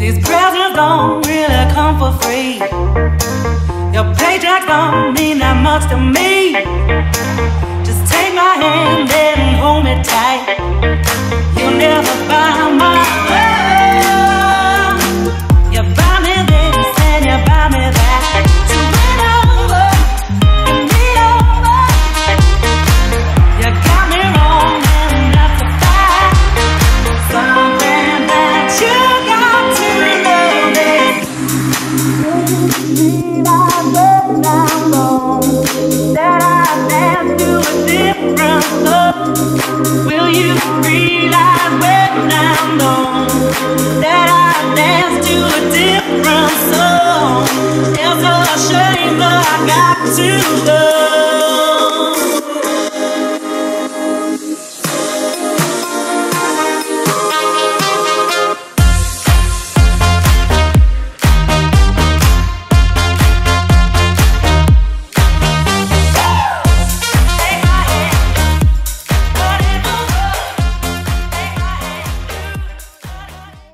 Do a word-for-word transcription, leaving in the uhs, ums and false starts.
These presents don't really come for free. Your paycheck don't mean that much to me. Just take my hand and hold me tight. You'll never buy my love. You buy me this and you buy me that. So win over, win me over. You got me wrong and that's a fact. Something that you got to love it. That I dance to a different love. Will you realize when I'm gone that I dance to a different song? It's a shame, but I got to love.